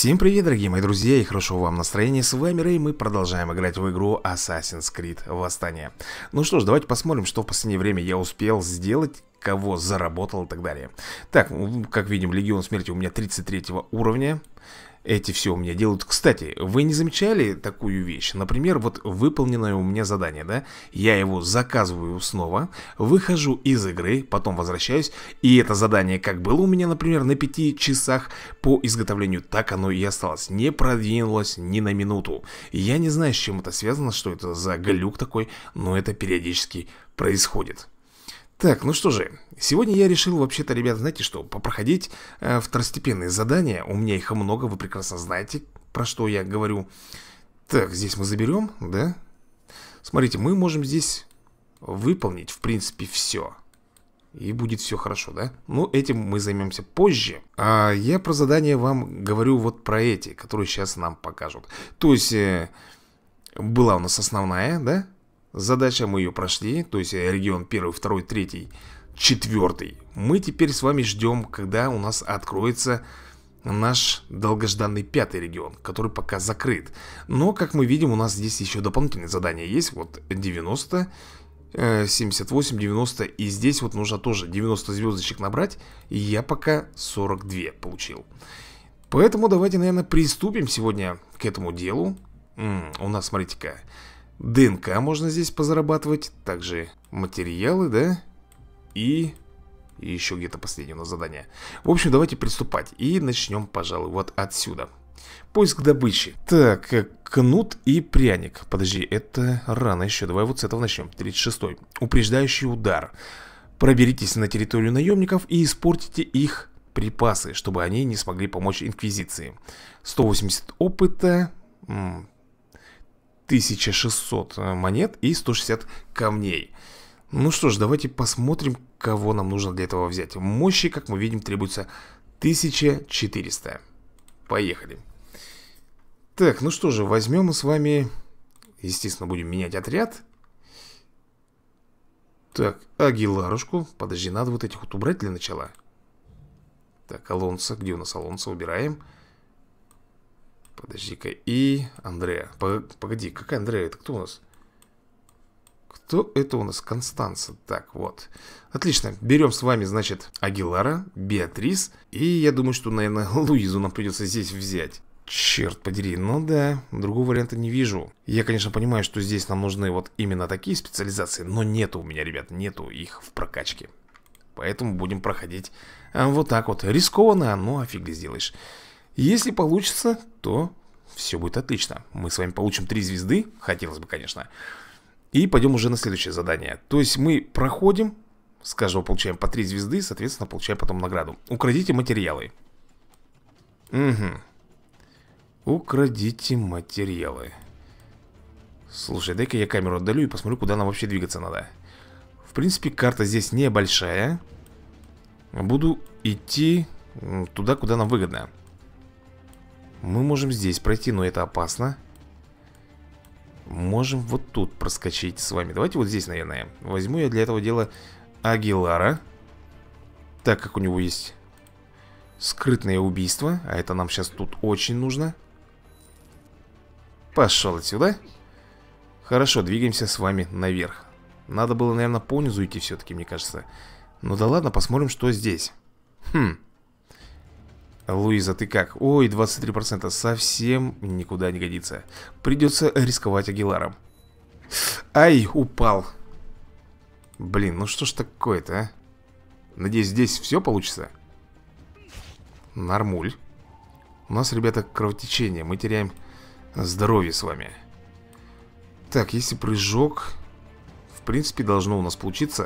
Всем привет, дорогие мои друзья, и хорошего вам настроения. С вами Рэй, мы продолжаем играть в игру Assassin's Creed Восстание. Ну что ж, давайте посмотрим, что в последнее время я успел сделать, кого заработал и так далее. Так, как видим, Легион Смерти у меня 33 уровня. Эти все у меня делают. Кстати, вы не замечали такую вещь? Например, вот выполненное у меня задание, да? Я его заказываю снова, выхожу из игры, потом возвращаюсь, и это задание как было у меня, например, на 5 часах по изготовлению, так оно и осталось. Не продвинулось ни на минуту. Я не знаю, с чем это связано, что это за глюк такой, но это периодически происходит. Так, ну что же, сегодня я решил вообще-то, ребят, знаете что, попроходить второстепенные задания. У меня их много, вы прекрасно знаете, про что я говорю. Так, здесь мы заберем, да? Смотрите, мы можем здесь выполнить, в принципе, все. И будет все хорошо, да? Ну, этим мы займемся позже. А я про задания вам говорю вот про эти, которые сейчас нам покажут. То есть, была у нас основная, да? Задача, мы ее прошли, то есть регион 1, 2, 3, 4. Мы теперь с вами ждем, когда у нас откроется наш долгожданный 5 регион, который пока закрыт. Но, как мы видим, у нас здесь еще дополнительные задания есть. Вот 90, 78, 90. И здесь вот нужно тоже 90 звездочек набрать. И я пока 42 получил. Поэтому давайте, наверное, приступим сегодня к этому делу. У нас, смотрите-ка, ДНК можно здесь позарабатывать. Также материалы, да? И еще где-то последнее у нас задание. В общем, давайте приступать. И начнем, пожалуй, вот отсюда. Поиск добычи. Так, кнут и пряник. Подожди, это рано еще. Давай вот с этого начнем. 36-й. Упреждающий удар. Проберитесь на территорию наемников и испортите их припасы, чтобы они не смогли помочь Инквизиции. 180 опыта. 1600 монет и 160 камней. Ну что ж, давайте посмотрим, кого нам нужно для этого взять. Мощи, как мы видим, требуется 1400. Поехали. Так, ну что же, возьмем мы с вами, естественно, будем менять отряд. Так, Агиларушку. Подожди, надо вот этих вот убрать для начала. Так, Алонсо, где у нас Алонсо? Убираем. Подожди-ка, и Андреа. Погоди, какая Андреа? Это кто у нас? Кто это у нас? Констанца. Так, вот. Отлично. Берем с вами, значит, Агилара, Беатрис. И я думаю, что, наверное, Луизу нам придется здесь взять. Черт подери. Ну да, другого варианта не вижу. Я, конечно, понимаю, что здесь нам нужны вот именно такие специализации. Но нету у меня, ребят, нету их в прокачке. Поэтому будем проходить вот так вот. Рискованно, но офиг ли сделаешь. Если получится, то все будет отлично. Мы с вами получим 3 звезды, хотелось бы, конечно. И пойдем уже на следующее задание. То есть мы проходим, с каждого получаем по 3 звезды, соответственно, получаем потом награду. Украдите материалы. Угу. Украдите материалы. Слушай, дай-ка я камеру отдалю и посмотрю, куда нам вообще двигаться надо. В принципе, карта здесь небольшая. Буду идти туда, куда нам выгодно. Мы можем здесь пройти, но это опасно. Можем вот тут проскочить с вами. Давайте вот здесь, наверное. Возьму я для этого дела Агилара. Так как у него есть скрытное убийство. А это нам сейчас тут очень нужно. Пошел отсюда. Хорошо, двигаемся с вами наверх. Надо было, наверное, понизу идти все-таки, мне кажется. Ну да ладно, посмотрим, что здесь. Луиза, ты как? Ой, 23%. Совсем никуда не годится. Придется рисковать Агиларом. Ай, упал. Блин, ну что ж такое-то, а? Надеюсь, здесь все получится. Нормуль. У нас, ребята, кровотечение. Мы теряем здоровье с вами. Так, если прыжок, в принципе, должно у нас получиться.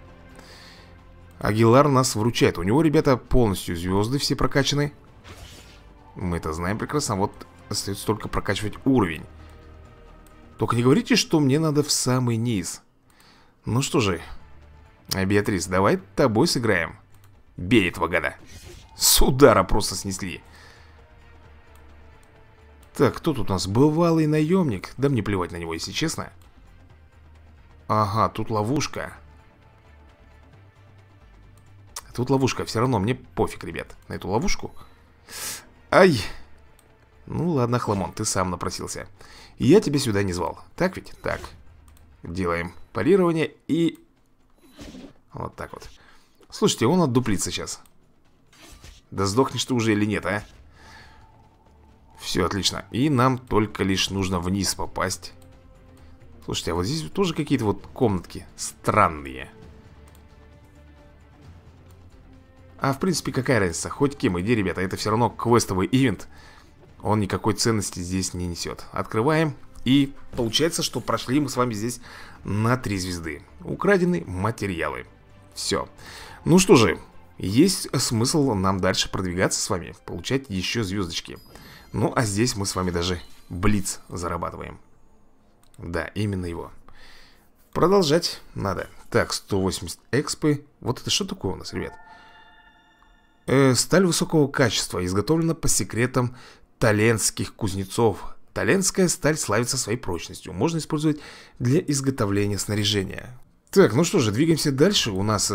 Агилар нас вручает. У него, ребята, полностью звезды все прокачаны. Мы это знаем прекрасно. Вот остается только прокачивать уровень. Только не говорите, что мне надо в самый низ. Ну что же, Беатрис, давай тобой сыграем. Бей этого гада. С удара просто снесли. Так, кто тут у нас? Бывалый наемник. Да мне плевать на него, если честно. Ага, тут ловушка. Тут ловушка, все равно мне пофиг, ребят, на эту ловушку. Ай! Ну ладно, Хламон, ты сам напросился. Я тебя сюда не звал. Так ведь? Так. Делаем парирование и... Вот так вот. Слушайте, он отдуплится сейчас. Да сдохнешь ты уже или нет, а? Все, отлично. И нам только лишь нужно вниз попасть. Слушайте, а вот здесь тоже какие-то вот комнатки странные. А в принципе какая разница? Хоть кем иди, ребята, это все равно квестовый ивент. Он никакой ценности здесь не несет. Открываем. И получается, что прошли мы с вами здесь на 3 звезды. Украдены материалы. Все. Ну что же, есть смысл нам дальше продвигаться с вами, получать еще звездочки. Ну а здесь мы с вами даже блиц зарабатываем. Да, именно его. Продолжать надо. Так, 180 экспы. Вот это что такое у нас, ребят? Сталь высокого качества, изготовлена по секретам таленских кузнецов. Таленская сталь славится своей прочностью. Можно использовать для изготовления снаряжения. Так, ну что же, двигаемся дальше. У нас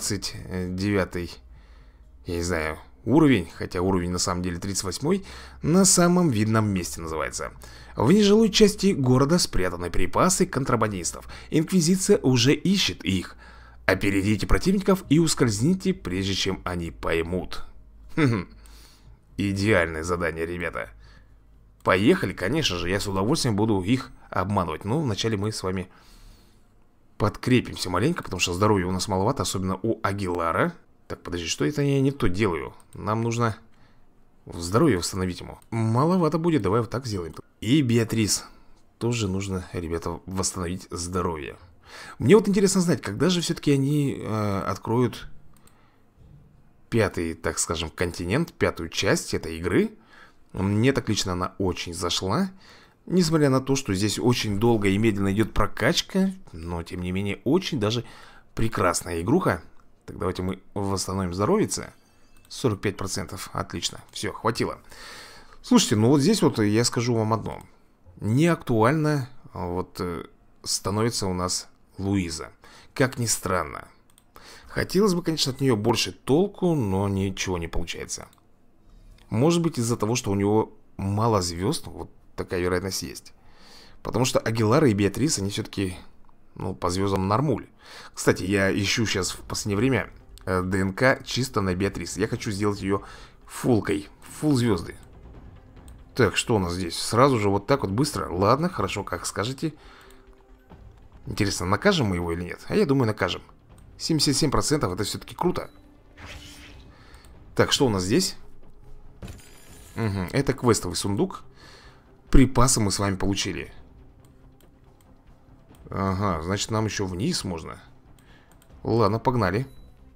29-й, я не знаю, уровень. Хотя уровень на самом деле 38-й. На самом видном месте называется. В нежилой части города спрятаны припасы контрабандистов. Инквизиция уже ищет их. Опередите противников и ускользните, прежде чем они поймут. Идеальное задание, ребята. Поехали, конечно же, я с удовольствием буду их обманывать. Но вначале мы с вами подкрепимся маленько, потому что здоровья у нас маловато, особенно у Агилара. Так, подожди, что это я не то делаю? Нам нужно здоровье восстановить ему. Маловато будет, давай вот так сделаем. И Беатрис тоже нужно, ребята, восстановить здоровье. Мне вот интересно знать, когда же все-таки они откроют 5-й, так скажем, континент, 5-ю часть этой игры. Мне так лично она очень зашла. Несмотря на то, что здесь очень долго и медленно идет прокачка, но тем не менее очень даже прекрасная игруха. Так, давайте мы восстановим здоровье. 45%, отлично, все, хватило. Слушайте, ну вот здесь вот я скажу вам одно. Не актуально вот становится у нас Луиза. Как ни странно. Хотелось бы, конечно, от нее больше толку, но ничего не получается. Может быть из-за того, что у него мало звезд, вот такая вероятность есть. Потому что Агилара и Беатрис, они все-таки, ну, по звездам нормуль. Кстати, я ищу сейчас в последнее время ДНК чисто на Беатрис. Я хочу сделать ее фулкой, фул звезды. Так, что у нас здесь? Сразу же вот так вот быстро. Ладно, хорошо, как скажете. Интересно, накажем мы его или нет? А я думаю, накажем. 77% это все-таки круто. Так, что у нас здесь? Угу, это квестовый сундук. Припасы мы с вами получили. Ага, значит нам еще вниз можно. Ладно, погнали.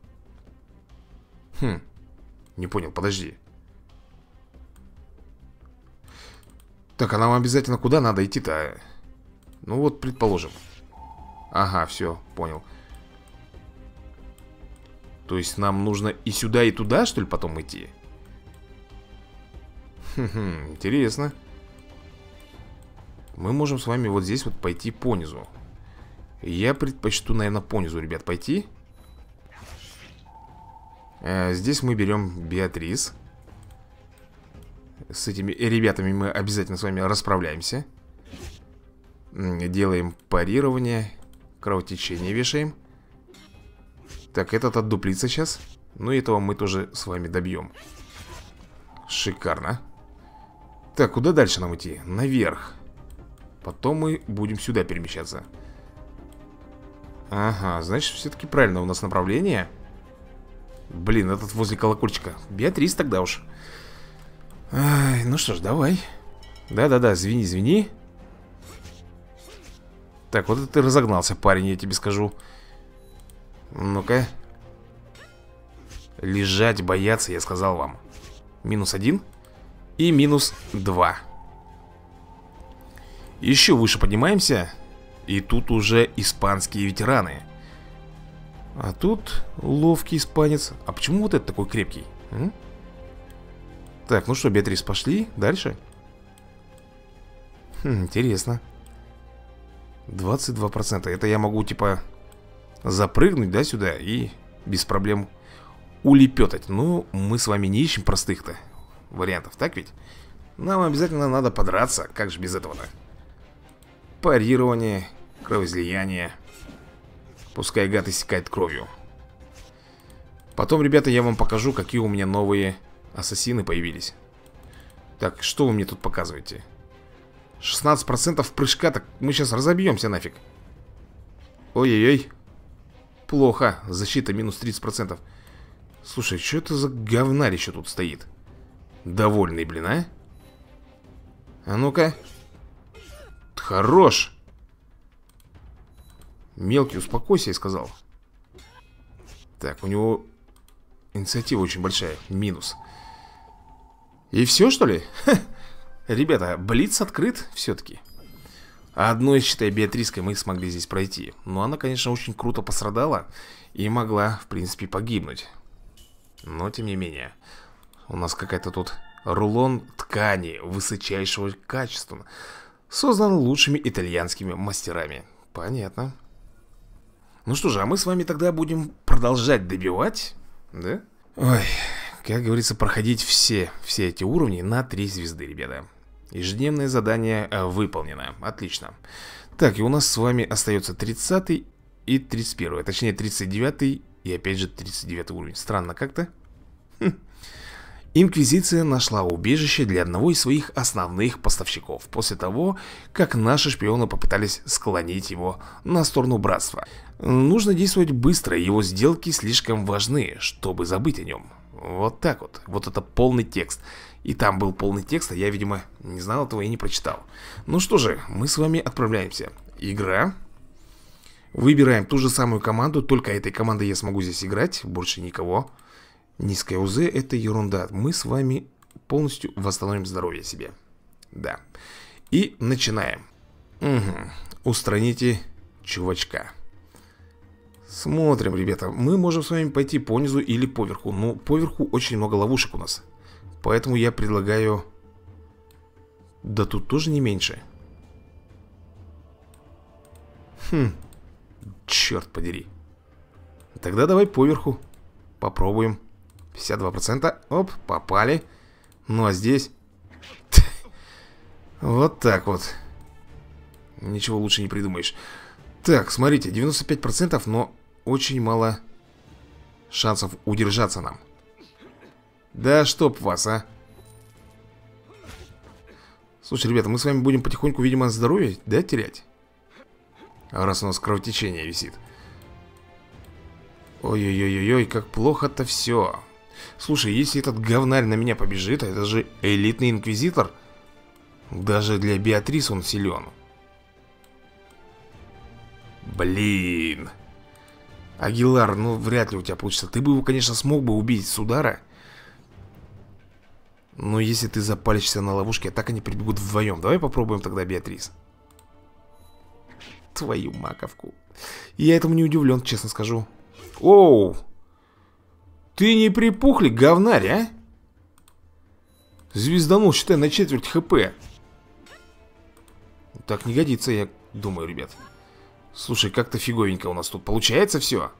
Не понял, подожди. Так, а нам обязательно куда надо идти-то? Ну вот, предположим. Ага, все, понял. То есть нам нужно и сюда, и туда, что ли, потом идти? Интересно. Мы можем с вами вот здесь вот пойти по низу. Я предпочту, наверное, по низу, ребят, пойти. Здесь мы берем Беатрис. С этими ребятами мы обязательно с вами расправляемся. Делаем парирование. Кровотечение вешаем. Так, этот отдуплится сейчас. Ну, этого мы тоже с вами добьем. Шикарно. Так, куда дальше нам идти? Наверх. Потом мы будем сюда перемещаться. Ага, значит, все-таки правильно у нас направление. Блин, этот возле колокольчика. Беатрис тогда уж. Ай, ну что ж, давай. Да-да-да, звени, звени. Так, вот это ты разогнался, парень, я тебе скажу. Ну-ка. Лежать, бояться, я сказал вам. -1 и -2. Еще выше поднимаемся. И тут уже испанские ветераны. А тут ловкий испанец. А почему вот этот такой крепкий? Так, ну что, Беатрис, пошли дальше. Интересно. 22%. Это я могу, типа, запрыгнуть, да, сюда и без проблем улепетать. Ну, мы с вами не ищем простых-то вариантов, так ведь? Нам обязательно надо подраться. Как же без этого-то? Парирование, кровоизлияние. Пускай гад иссякает кровью. Потом, ребята, я вам покажу, какие у меня новые ассасины появились. Так, что вы мне тут показываете? 16% прыжка, так мы сейчас разобьемся нафиг. Ой-ой-ой. Плохо, защита минус 30%. Слушай, что это за говнарь еще тут стоит? Довольный, блин, а? А ну-ка. Хорош. Мелкий, успокойся, я сказал. Так, у него инициатива очень большая. Минус. И все, что ли? Ха. Ребята, блиц открыт все-таки. А одной, считай, Беатриской мы смогли здесь пройти. Но она, конечно, очень круто пострадала и могла, в принципе, погибнуть. Но, тем не менее, у нас какая-то тут рулон ткани высочайшего качества, создан лучшими итальянскими мастерами. Понятно. Ну что же, а мы с вами тогда будем продолжать добивать, да? Ой, как говорится, проходить все эти уровни на 3 звезды, ребята. Ежедневное задание выполнено. Отлично. Так, и у нас с вами остается 30 и 31, точнее 39 и опять же 39 уровень. Странно как-то. Инквизиция нашла убежище для одного из своих основных поставщиков после того, как наши шпионы попытались склонить его на сторону братства. Нужно действовать быстро, его сделки слишком важны, чтобы забыть о нем. Вот так вот. Вот это полный текст. И там был полный текст, а я, видимо, не знал этого и не прочитал. Ну что же, мы с вами отправляемся. Игра. Выбираем ту же самую команду, только этой командой я смогу здесь играть, больше никого. Низкая УЗ — это ерунда. Мы с вами полностью восстановим здоровье себе. Да. И начинаем. Угу. Устраните чувачка. Смотрим, ребята. Мы можем с вами пойти по низу или поверху. Но поверху очень много ловушек у нас. Поэтому я предлагаю... Да тут тоже не меньше. Черт подери. Тогда давай поверху. Попробуем. 52%. Оп, попали. Ну а здесь... Вот так вот. Ничего лучше не придумаешь. Так, смотрите, 95%, но очень мало шансов удержаться нам. Да чтоб вас, а. Слушай, ребята, мы с вами будем потихоньку, видимо, здоровье, да, терять? А раз у нас кровотечение висит. Ой-ой-ой-ой, как плохо-то все. Слушай, если этот говнарь на меня побежит, а это же элитный инквизитор. Даже для Беатрис он силен. Блин. Агилар, ну вряд ли у тебя получится. Ты бы его, конечно, смог бы убить с удара. Но если ты запалишься на ловушке, так они прибегут вдвоем. Давай попробуем тогда Беатрис. Твою маковку. Я этому не удивлен, честно скажу. Оу! Ты не припухли, говнарь, а? Звезданул, считай, на четверть хп. Так не годится, я думаю, ребят. Слушай, как-то фиговенько у нас тут получается все.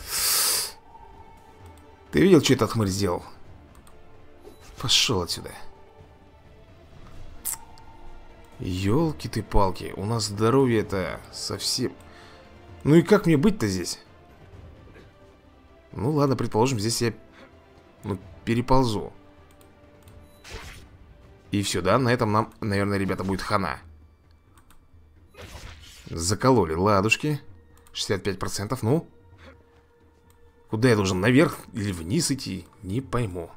Ты видел, что этот хмырь сделал? Пошел отсюда. Ёлки ты палки, у нас здоровье-то совсем... Ну и как мне быть-то здесь? Ну ладно, предположим, здесь я переползу. И все, да, на этом нам, наверное, ребята, будет хана. Закололи ладушки. 65%, ну. Куда я должен, наверх или вниз идти? Не пойму.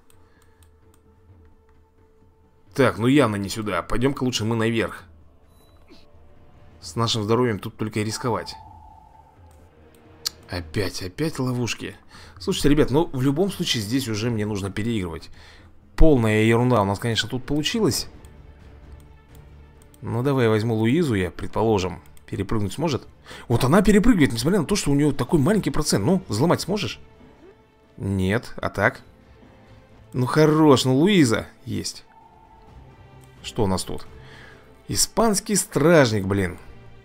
Так, ну явно не сюда. Пойдем-ка лучше мы наверх. С нашим здоровьем тут только и рисковать. Опять ловушки. Слушайте, ребят, ну в любом случае здесь уже мне нужно переигрывать. Полная ерунда у нас, конечно, тут получилась. Ну давай я возьму Луизу, я, предположим. Перепрыгнуть сможет? Вот она перепрыгивает, несмотря на то, что у нее такой маленький процент. Ну, взломать сможешь? Нет, а так? Ну хорош, ну Луиза есть. Что у нас тут? Испанский стражник, блин.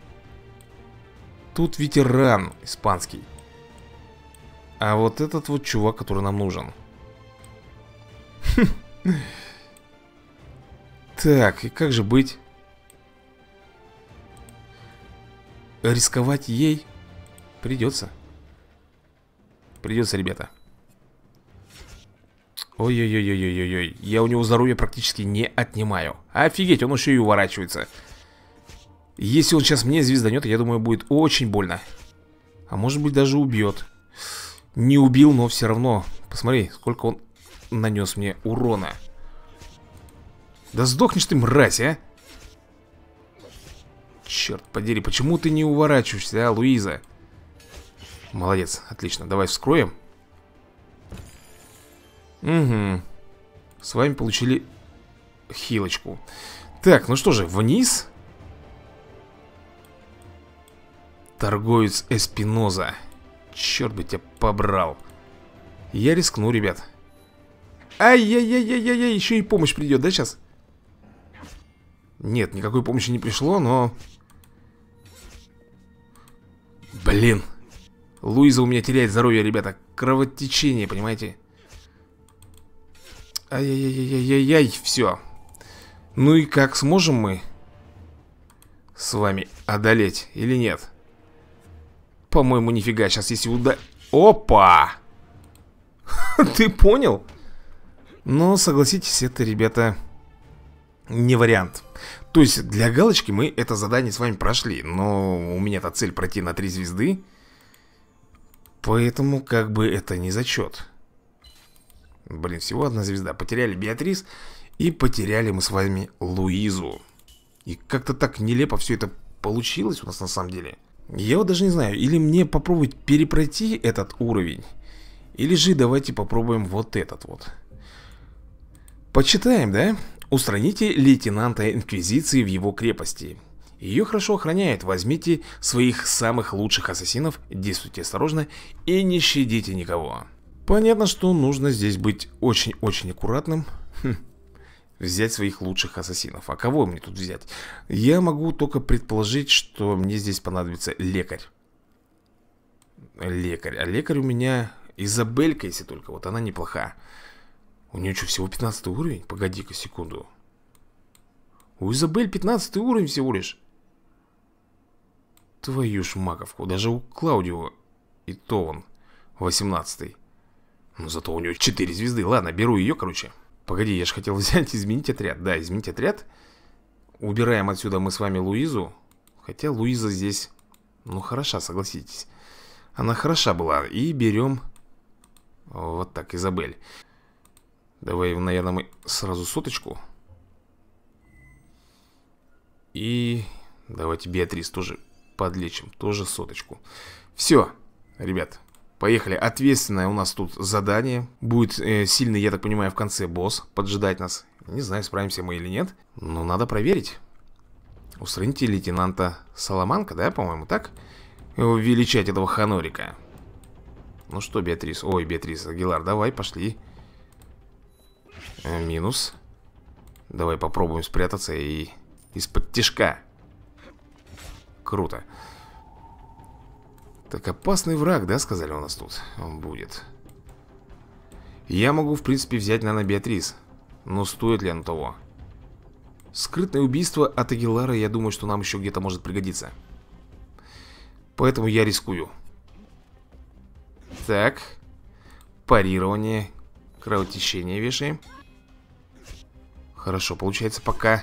Тут ветеран испанский. А вот этот вот чувак, который нам нужен. Так, и как же быть? Рисковать ей придется. Придется, ребята. Ой-ой-ой-ой-ой-ой. Я у него здоровье практически не отнимаю. Офигеть, он еще и уворачивается. Если он сейчас мне звезданет, я думаю, будет очень больно. А может быть, даже убьет. Не убил, но все равно. Посмотри, сколько он нанес мне урона. Да сдохнешь ты, мразь, а! Черт подери, почему ты не уворачиваешься, а, Луиза? Молодец, отлично, давай вскроем. Угу. С вами получили хилочку. Так, ну что же, вниз. Торговец Эспиноза. Черт бы тебя побрал. Я рискну, ребят. Ай-яй-яй-яй-яй, еще и помощь придет, да, сейчас? Нет, никакой помощи не пришло, но... Блин. Луиза у меня теряет здоровье, ребята. Кровотечение, понимаете? Ай-яй-яй-яй-яй-яй, все. Ну и как, сможем мы с вами одолеть или нет? По-моему, нифига. Сейчас если Опа! Ты понял? Но, согласитесь, это, ребята, не вариант. То есть, для галочки мы это задание с вами прошли. Но у меня-то цель пройти на 3 звезды. Поэтому, как бы, это не зачет. Блин, всего 1 звезда. Потеряли Беатрис. И потеряли мы с вами Луизу. И как-то так нелепо все это получилось у нас на самом деле. Я вот даже не знаю, или мне попробовать перепройти этот уровень, или же давайте попробуем вот этот вот. Почитаем, да? Устраните лейтенанта Инквизиции в его крепости. Ее хорошо охраняют. Возьмите своих самых лучших ассасинов, действуйте осторожно и не щадите никого. Понятно, что нужно здесь быть очень-очень аккуратным. Взять своих лучших ассасинов. А кого мне тут взять? Я могу только предположить, что мне здесь понадобится лекарь. Лекарь. А лекарь у меня Изабелька, если только. Вот она неплоха. У нее что, всего 15 уровень? Погоди-ка секунду. У Изабель 15 уровень всего лишь. Твою ж маковку. Даже у Клаудио и то он 18-й. Но зато у него 4 звезды. Ладно, беру ее, короче. Погоди, я же хотел взять, изменить отряд. Да, изменить отряд. Убираем отсюда мы с вами Луизу. Хотя Луиза здесь, ну, хороша, согласитесь. Она хороша была. И берем вот так, Изабель. Давай, наверное, мы сразу соточку. И давайте Беатрис тоже подлечим. Тоже соточку. Все, ребят. Поехали. Ответственное у нас тут задание. Будет сильный, я так понимаю, в конце босс поджидать нас. Не знаю, справимся мы или нет. Но надо проверить. Устраните лейтенанта Саламанка, да, по-моему, так? Увеличать этого Ханорика. Ну что, Беатрис? Ой, Беатрис, Агилар, давай, пошли. Минус. Давай попробуем спрятаться и из-под тишка. Круто. Так, опасный враг, да, сказали у нас тут? Он будет. Я могу, в принципе, взять, наверное, Беатрис. Но стоит ли оно того? Скрытное убийство от Агилара, я думаю, что нам еще где-то может пригодиться. Поэтому я рискую. Так. Парирование. Кровотечение вешаем. Хорошо, получается пока.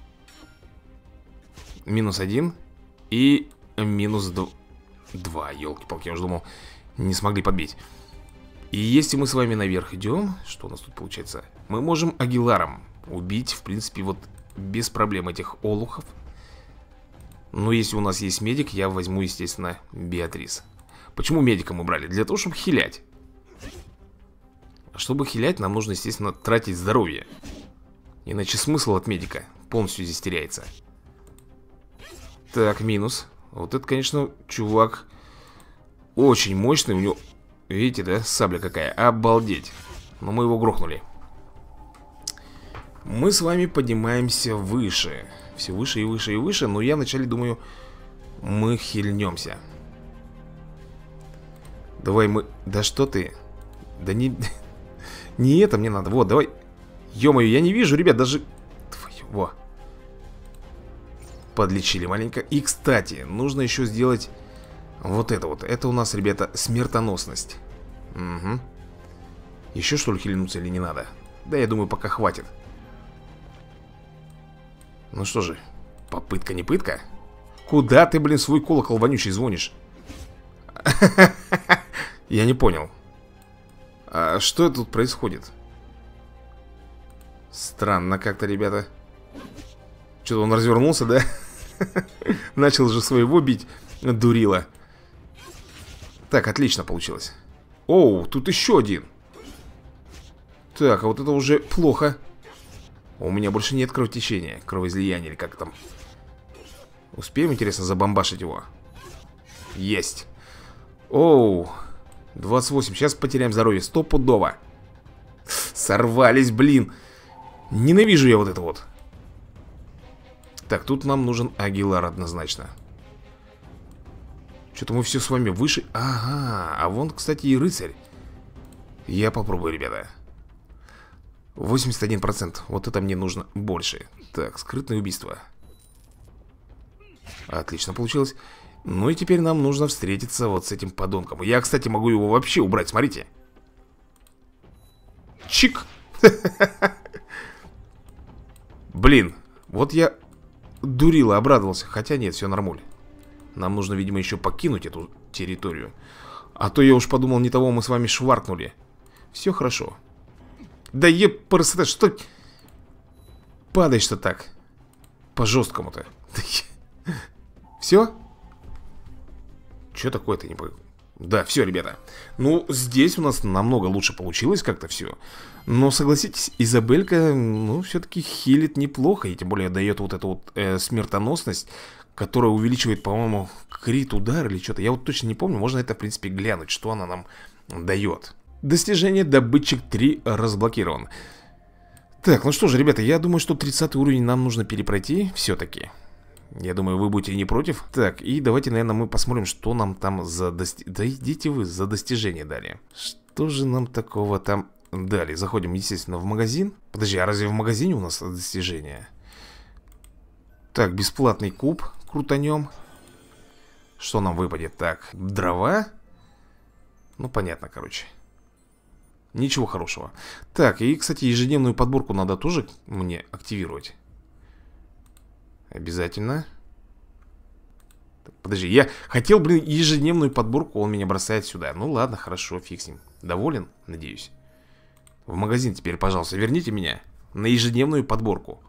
-1 и -2. 2, елки-палки, я уже думал, не смогли подбить. И если мы с вами наверх идем, что у нас тут получается? Мы можем Агиларом убить, в принципе, вот без проблем этих олухов. Но если у нас есть медик, я возьму, естественно, Беатрис. Почему медика мы брали? Для того, чтобы хилять. А чтобы хилять, нам нужно, естественно, тратить здоровье. Иначе смысл от медика полностью здесь теряется. Так, минус. Вот это, конечно, чувак очень мощный. У него, видите, да, сабля какая. Обалдеть. Но мы его грохнули. Мы с вами поднимаемся выше. Все выше и выше и выше. Но я вначале думаю, мы хильнемся. Давай мы... Да что ты? Да не... Не это мне надо. Вот, давай. Ё-моё, я не вижу, ребят, даже... Во. Подлечили маленько. И, кстати, нужно еще сделать вот это вот. Это у нас, ребята, смертоносность. Угу. Еще что ли хилинуться или не надо? Да, я думаю, пока хватит. Ну что же, попытка не пытка. Куда ты, блин, свой колокол вонючий звонишь? Я не понял. А что тут происходит? Странно как-то, ребята. Что-то он развернулся, да? Начал же своего бить. Дурила. Так, отлично получилось. Оу, тут еще один. Так, а вот это уже плохо. У меня больше нет кровотечения, кровоизлияния или как там. Успеем, интересно, забомбашить его? Есть. Оу, 28, сейчас потеряем здоровье, стопудово. Сорвались, блин. Ненавижу я вот это вот. Так, тут нам нужен Агилар однозначно. Что-то мы все с вами выше. Ага, а вон, кстати, и рыцарь. Я попробую, ребята. 81%, вот это мне нужно больше. Так, скрытное убийство. Отлично получилось. Ну и теперь нам нужно встретиться вот с этим подонком. Я, кстати, могу его вообще убрать, смотрите. Чик. Блин, вот я дурила, обрадовался. Хотя нет, все нормуль. Нам нужно, видимо, еще покинуть эту территорию. А то я уж подумал, не того мы с вами шваркнули. Все хорошо. Да епрст, что... Падаешь-то так. По-жесткому-то. Все? Что такое-то не понял? Да, все, ребята. Ну, здесь у нас намного лучше получилось как-то все. Но, согласитесь, Изабелька, ну, все-таки хилит неплохо. И тем более дает вот эту вот смертоносность, которая увеличивает, по-моему, крит удар или что-то. Я вот точно не помню. Можно это, в принципе, глянуть, что она нам дает. Достижение добытчик 3 разблокирован. Так, ну что же, ребята, я думаю, что 30 уровень нам нужно перепройти все-таки. Я думаю, вы будете не против. Так, и давайте, наверное, мы посмотрим, что нам там за достижение. Да идите вы, за достижение дали. Что же нам такого там дали? Заходим, естественно, в магазин. Подожди, а разве в магазине у нас достижения? Так, бесплатный куб крутанем. Что нам выпадет? Так, дрова. Ну, понятно, короче. Ничего хорошего. Так, и, кстати, ежедневную подборку надо тоже мне активировать. Обязательно. Так, подожди, я хотел, блин, ежедневную подборку. Он меня бросает сюда. Ну ладно, хорошо, фиг с ним. Доволен, надеюсь. В магазин теперь, пожалуйста, верните меня на ежедневную подборку.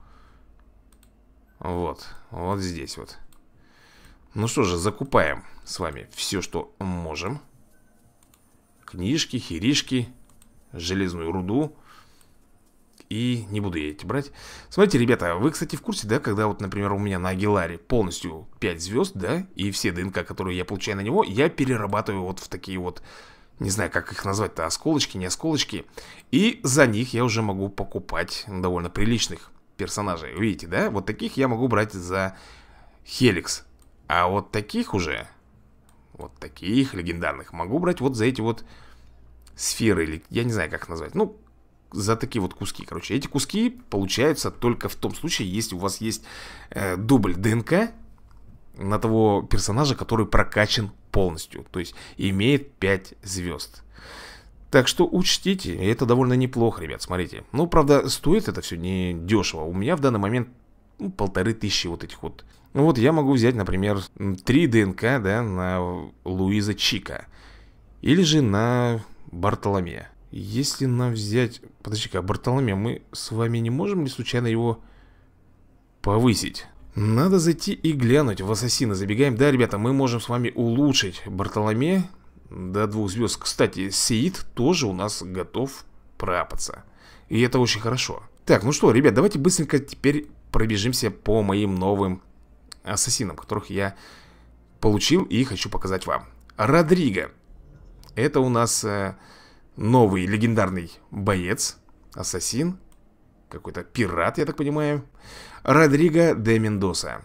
Вот, вот здесь вот. Ну что же, закупаем с вами все, что можем. Книжки, херишки, железную руду. И не буду я эти брать. Смотрите, ребята, вы, кстати, в курсе, да, когда вот, например, у меня на Агиларе полностью 5 звезд, да, и все ДНК, которые я получаю на него, я перерабатываю вот в такие вот, не знаю, как их назвать-то, осколочки, не осколочки. И за них я уже могу покупать довольно приличных персонажей. Видите, да, вот таких я могу брать за Хеликс. А вот таких уже, вот таких легендарных, могу брать вот за эти вот сферы, или я не знаю, как их назвать. Ну, за такие вот куски, короче. Эти куски получаются только в том случае, если у вас есть дубль ДНК на того персонажа, который прокачан полностью. То есть имеет 5 звезд. Так что учтите, это довольно неплохо, ребят, смотрите. Ну, правда, стоит это все не дешево. У меня в данный момент 1500 вот этих вот. Ну вот я могу взять, например, 3 ДНК, да, на Луиза Чика. Или же на Бартоломея. Если нам взять... Подожди-ка, Бартоломея, мы с вами не можем ли случайно его повысить? Надо зайти и глянуть в Ассасина. Забегаем. Да, ребята, мы можем с вами улучшить Бартоломея до 2 звезд. Кстати, Сеид тоже у нас готов проапаться. И это очень хорошо. Так, ну что, ребят, давайте быстренько теперь пробежимся по моим новым ассасинам, которых я получил и хочу показать вам. Родриго. Это у нас... новый легендарный боец, ассасин, какой-то пират, я так понимаю. Родриго де Мендоса.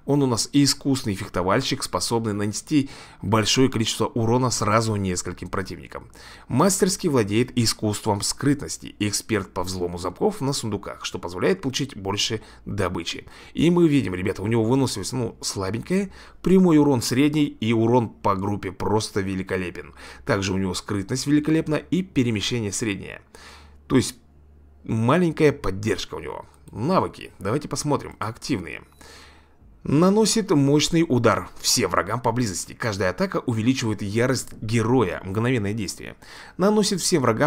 Он у нас искусный фехтовальщик, способный нанести большое количество урона сразу нескольким противникам. Мастерски владеет искусством скрытности, эксперт по взлому замков на сундуках, что позволяет получить больше добычи. И мы видим, ребята, у него выносливость, ну, слабенькая, прямой урон средний и урон по группе просто великолепен. Также у него скрытность великолепна и перемещение среднее. То есть маленькая поддержка у него. Навыки, давайте посмотрим, активные. Наносит мощный удар всем врагам поблизости. Каждая атака увеличивает ярость героя. Мгновенное действие. Наносит всем врагам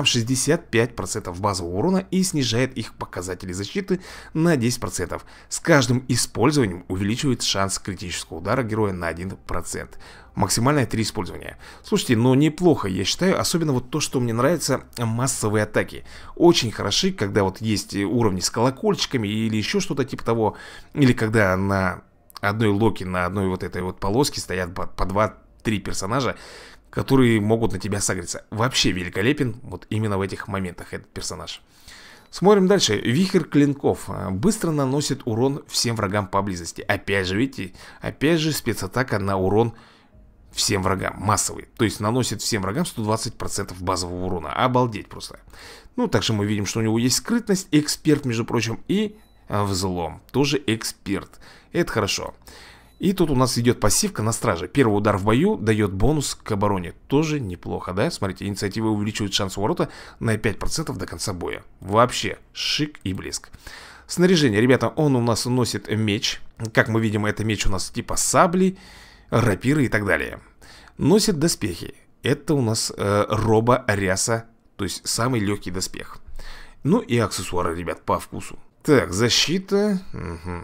65% базового урона и снижает их показатели защиты на 10%. С каждым использованием увеличивает шанс критического удара героя на 1%. Максимальное 3 использования. Слушайте, но неплохо, я считаю. Особенно вот то, что мне нравится, массовые атаки. Очень хороши, когда вот есть уровни с колокольчиками или еще что-то типа того. Или когда на одной локе, на одной вот этой вот полоске стоят по 2-3 персонажа, которые могут на тебя сагриться. Вообще великолепен вот именно в этих моментах этот персонаж. Смотрим дальше. Вихрь клинков. Быстро наносит урон всем врагам поблизости. Опять же, видите, опять же спецатака на урон всем врагам, массовый. То есть наносит всем врагам 120% базового урона. Обалдеть просто. Ну, также мы видим, что у него есть скрытность, эксперт, между прочим, и взлом. Тоже эксперт. Это хорошо. И тут у нас идет пассивка на страже. Первый удар в бою дает бонус к обороне. Тоже неплохо, да? Смотрите, инициатива увеличивает шанс уворота на 5% до конца боя. Вообще, шик и блеск. Снаряжение, ребята, он у нас носит меч. Как мы видим, это меч у нас типа сабли, рапиры и так далее. Носит доспехи. Это у нас робо-ряса, то есть самый легкий доспех. Ну и аксессуары, ребят, по вкусу. Так, защита. Угу.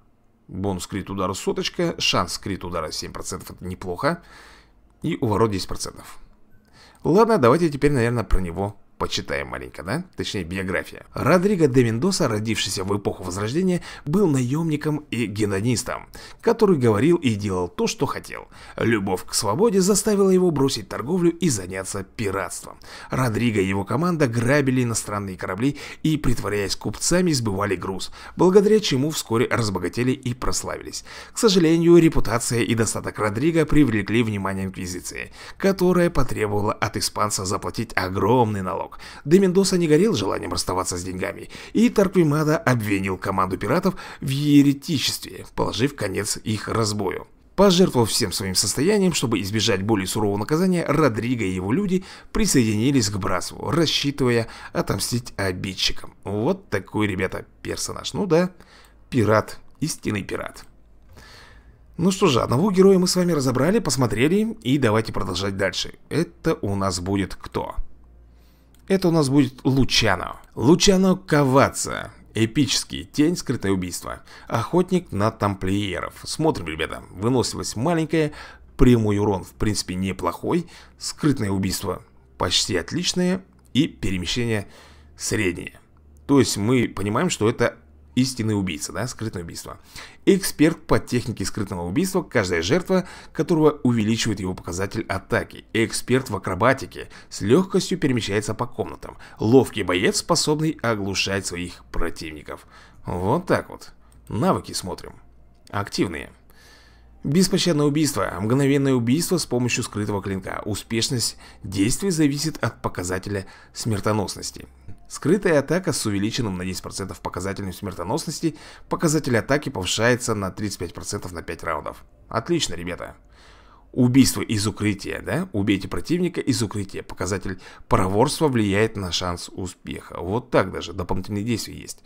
Бонус крит удара соточка. Шанс крит удара 7%, это неплохо. И уворот 10%. Ладно, давайте теперь, наверное, про него почитаем маленько, да? Точнее, биография. Родриго де Мендоса, родившийся в эпоху Возрождения, был наемником и гедонистом, который говорил и делал то, что хотел. Любовь к свободе заставила его бросить торговлю и заняться пиратством. Родриго и его команда грабили иностранные корабли и, притворяясь купцами, сбывали груз, благодаря чему вскоре разбогатели и прославились. К сожалению, репутация и достаток Родриго привлекли внимание Инквизиции, которая потребовала от испанца заплатить огромный налог. Де Мендоса не горел желанием расставаться с деньгами, и Торквемада обвинил команду пиратов в еретичестве, положив конец их разбою. Пожертвовав всем своим состоянием, чтобы избежать более сурового наказания, Родриго и его люди присоединились к братству, рассчитывая отомстить обидчикам. Вот такой, ребята, персонаж. Ну да, пират, истинный пират. Ну что же, одного героя мы с вами разобрали, посмотрели, и давайте продолжать дальше. Это у нас будет кто? Это у нас будет Лучано. Лучано Каваца. Эпический, тень, скрытое убийство. Охотник на тамплиеров. Смотрим, ребята, выносливость маленькая, прямой урон в принципе неплохой, скрытное убийство почти отличное и перемещение среднее. То есть мы понимаем, что это истинный убийца, да, скрытное убийство. Эксперт по технике скрытного убийства, каждая жертва которого увеличивает его показатель атаки. Эксперт в акробатике, с легкостью перемещается по комнатам. Ловкий боец, способный оглушать своих противников. Вот так вот. Навыки смотрим. Активные. Беспощадное убийство. Мгновенное убийство с помощью скрытого клинка. Успешность действий зависит от показателя смертоносности. Скрытая атака с увеличенным на 10% показателем смертоносности. Показатель атаки повышается на 35% на 5 раундов. Отлично, ребята. Убийство из укрытия, да? Убейте противника из укрытия. Показатель проворства влияет на шанс успеха. Вот так даже. Дополнительные действия есть.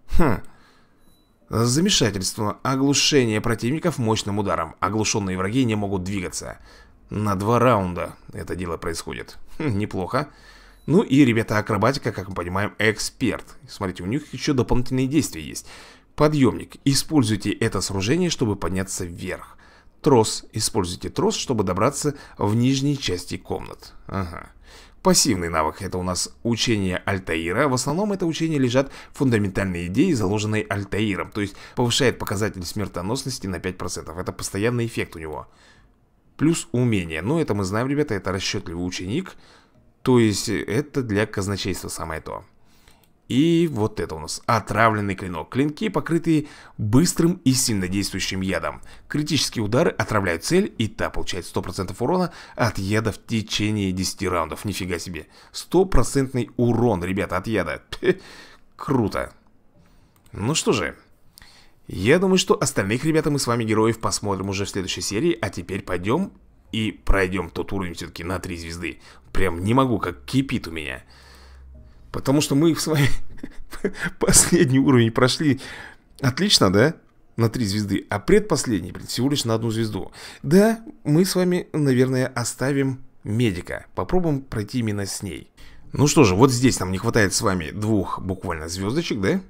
Замешательство. Оглушение противников мощным ударом. Оглушенные враги не могут двигаться. На 2 раунда это дело происходит. Неплохо. Ну и, ребята, акробатика, как мы понимаем, эксперт. Смотрите, у них еще дополнительные действия есть. Подъемник. Используйте это сооружение, чтобы подняться вверх. Трос. Используйте трос, чтобы добраться в нижней части комнат. Ага. Пассивный навык. Это у нас учение Альтаира. В основном это учение лежат фундаментальные идеи, заложенные Альтаиром. То есть повышает показатель смертоносности на 5%. Это постоянный эффект у него. Плюс умение. Но это мы знаем, ребята, это расчетливый ученик. То есть это для казначейства самое то. И вот это у нас отравленный клинок. Клинки, покрытые быстрым и сильнодействующим ядом. Критические удары отравляют цель, и та получает 100% урона от яда в течение 10 раундов. Нифига себе. 100% урон, ребята, от яда. Круто. Ну что же. Я думаю, что остальных, ребята, мы с вами героев посмотрим уже в следующей серии. А теперь пойдем и пройдем тот уровень все-таки на 3 звезды. Прям не могу, как кипит у меня. Потому что мы с вами последний уровень прошли отлично, да? На 3 звезды. А предпоследний всего лишь на 1 звезду. Да, мы с вами, наверное, оставим медика. Попробуем пройти именно с ней. Ну что же, вот здесь нам не хватает с вами 2 буквально звездочек, да?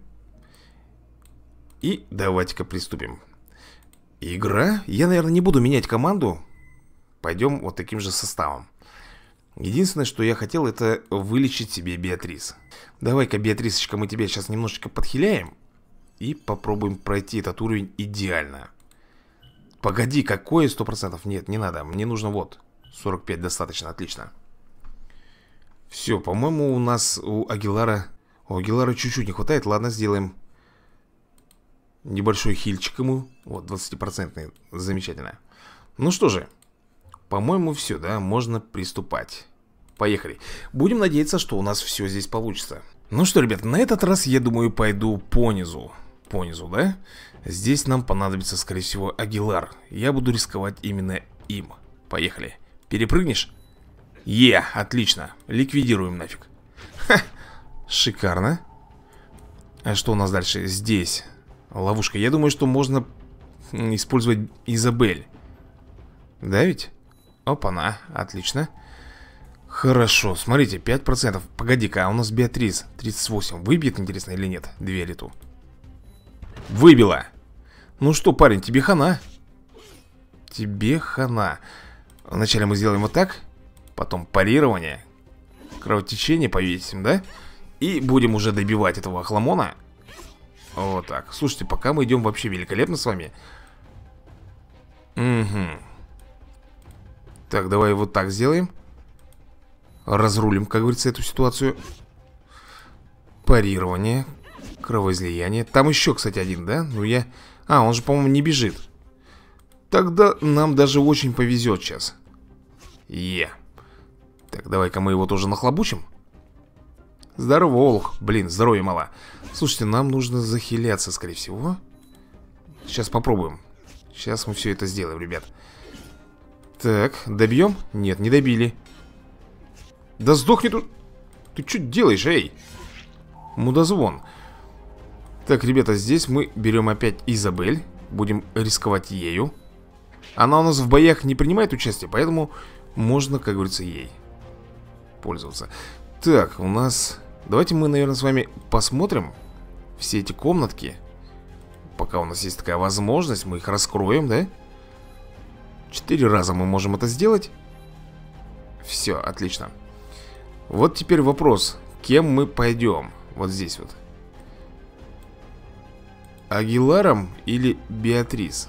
И давайте-ка приступим. Игра. Я, наверное, не буду менять команду. Пойдем вот таким же составом. Единственное, что я хотел, это вылечить себе Беатрис. Давай-ка, Беатрисочка, мы тебя сейчас немножечко подхиляем. И попробуем пройти этот уровень идеально. Погоди, какое 100%? Нет, не надо, мне нужно вот 45 достаточно, отлично. Все, по-моему, у нас у Агилара чуть-чуть не хватает. Ладно, сделаем небольшой хильчик ему. Вот, 20%, замечательно. Ну что же, по-моему, все, да, можно приступать. Поехали. Будем надеяться, что у нас все здесь получится. Ну что, ребят, на этот раз, я думаю, пойду по низу. По низу, да? Здесь нам понадобится, скорее всего, Агилар. Я буду рисковать именно им. Поехали. Перепрыгнешь? Отлично. Ликвидируем нафиг. Ха, шикарно. А что у нас дальше? Здесь ловушка. Я думаю, что можно использовать Изабель. Да ведь? Опа-на, отлично. Хорошо, смотрите, 5%. Погоди-ка, а у нас Беатрис 38. Выбьет, интересно, или нет? Дверь эту. Выбила. Ну что, парень, тебе хана. Тебе хана. Вначале мы сделаем вот так. Потом парирование. Кровотечение повесим, да? И будем уже добивать этого хламона. Вот так. Слушайте, пока мы идем вообще великолепно с вами. Угу. Так, давай вот так сделаем. Разрулим, как говорится, эту ситуацию. Парирование. Кровоизлияние. Там еще, кстати, один, да? Ну я... А, он же, по-моему, не бежит. Тогда нам даже очень повезет сейчас. Так, давай-ка мы его тоже нахлобучим. Здорово, Олух. Блин, здоровья мало. Слушайте, нам нужно захиляться, скорее всего. Сейчас попробуем. Сейчас мы все это сделаем, ребят. Так, добьем? Нет, не добили. Да сдохни тут. Ты что делаешь, эй? Мудозвон. Так, ребята, здесь мы берем опять Изабель. Будем рисковать ею. Она у нас в боях не принимает участие, поэтому можно, как говорится, ей пользоваться. Так, у нас... Давайте мы, наверное, с вами посмотрим все эти комнатки. Пока у нас есть такая возможность, мы их раскроем, да? 4 раза мы можем это сделать. Все, отлично. Вот теперь вопрос, кем мы пойдем? Вот здесь вот. Агиларом или Беатрис?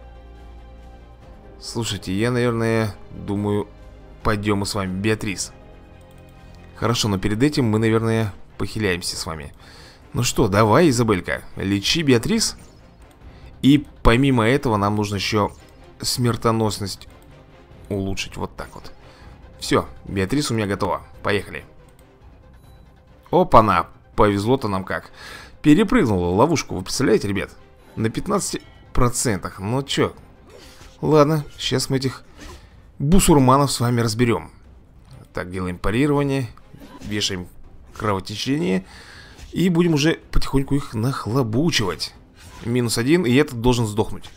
Слушайте, я, наверное, думаю, пойдем мы с вами Беатрис. Хорошо, но перед этим мы, наверное, похиляемся с вами. Ну что, давай, Изабелька, лечи Беатрис. И помимо этого нам нужно еще смертоносность улучшить. Вот так вот. Все, Беатрис у меня готова. Поехали. Опа-на, повезло-то нам как. Перепрыгнула ловушку, вы представляете, ребят? На 15%. Ну чё? Ладно, сейчас мы этих бусурманов с вами разберем. Так, делаем парирование. Вешаем кровотечение. И будем уже потихоньку их нахлобучивать. -1, и этот должен сдохнуть.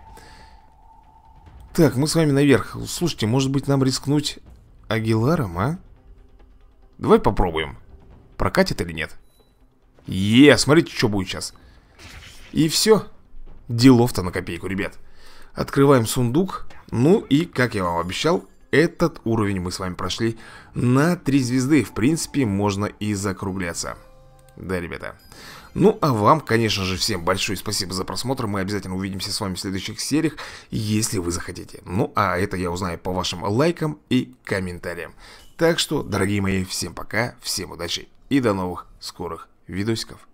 Так, мы с вами наверх. Слушайте, может быть нам рискнуть Агиларом, а? Давай попробуем. Прокатит или нет? Смотрите, что будет сейчас. И все. Делов-то на копейку, ребят. Открываем сундук. Ну и, как я вам обещал, этот уровень мы с вами прошли на 3 звезды. В принципе, можно и закругляться. Да, ребята. Ну, а вам, конечно же, всем большое спасибо за просмотр. Мы обязательно увидимся с вами в следующих сериях, если вы захотите. Ну, а это я узнаю по вашим лайкам и комментариям. Так что, дорогие мои, всем пока, всем удачи и до новых скорых видосиков.